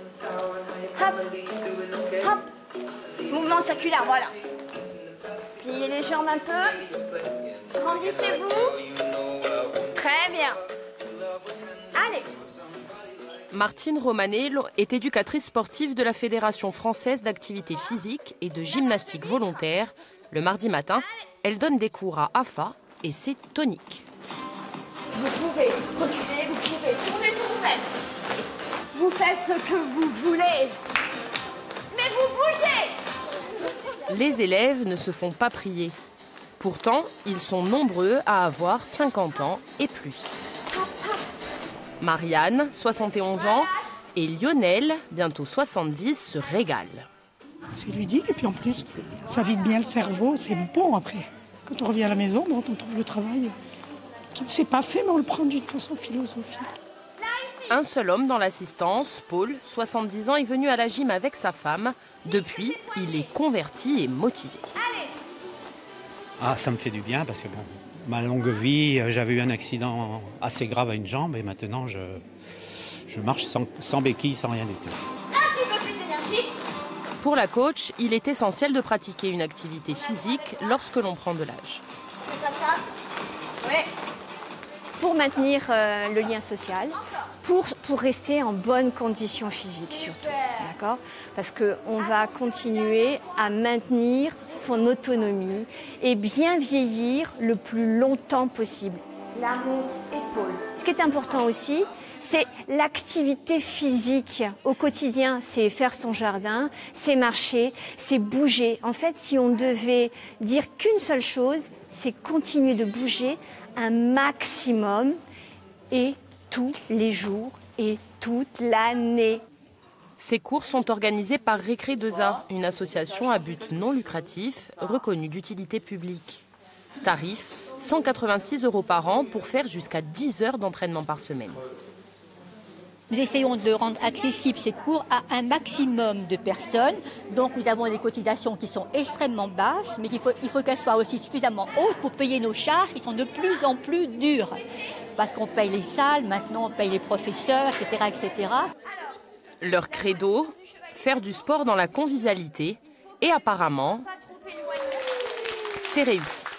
Hop, hop. Mouvement circulaire, voilà. Pliez les jambes un peu. Grandissez-vous. Très bien. Allez. Martine Romanet est éducatrice sportive de la Fédération française d'activité physique et de gymnastique volontaire. Le mardi matin, elle donne des cours à AFA et c'est tonique. Vous pouvez reculer, vous pouvez tourner sur vous-même. Vous faites ce que vous voulez. Mais vous bougez. Les élèves ne se font pas prier. Pourtant, ils sont nombreux à avoir 50 ans et plus. Marianne, 71 ans, et Lionel, bientôt 70, se régalent. C'est ludique et puis en plus, ça vide bien le cerveau, c'est bon après. Quand on revient à la maison, on trouve le travail qui ne s'est pas fait, mais on le prend d'une façon philosophique. Un seul homme dans l'assistance, Paul, 70 ans, est venu à la gym avec sa femme. Depuis, il est converti et motivé. Ah, ça me fait du bien parce que bon, ma longue vie, j'avais eu un accident assez grave à une jambe et maintenant je marche sans béquille, sans rien du tout. Un petit peu plus d'énergie. Pour la coach, il est essentiel de pratiquer une activité physique lorsque l'on prend de l'âge. C'est pas ça. Ouais. Pour maintenir le lien social, pour rester en bonne condition physique surtout, d'accord ? Parce qu'on va continuer à maintenir son autonomie et bien vieillir le plus longtemps possible. La monte épaule. Ce qui est important aussi, c'est l'activité physique au quotidien. C'est faire son jardin, c'est marcher, c'est bouger. En fait, si on devait dire qu'une seule chose, c'est continuer de bouger un maximum et tous les jours et toute l'année. Ces cours sont organisés par Récré 2A, une association à but non lucratif reconnue d'utilité publique. Tarif 186 € par an pour faire jusqu'à 10 heures d'entraînement par semaine. Nous essayons de rendre accessibles ces cours à un maximum de personnes. Donc nous avons des cotisations qui sont extrêmement basses, mais il faut qu'elles soient aussi suffisamment hautes pour payer nos charges qui sont de plus en plus dures. Parce qu'on paye les salles, maintenant on paye les professeurs, etc., etc. Leur credo, faire du sport dans la convivialité. Et apparemment, c'est réussi.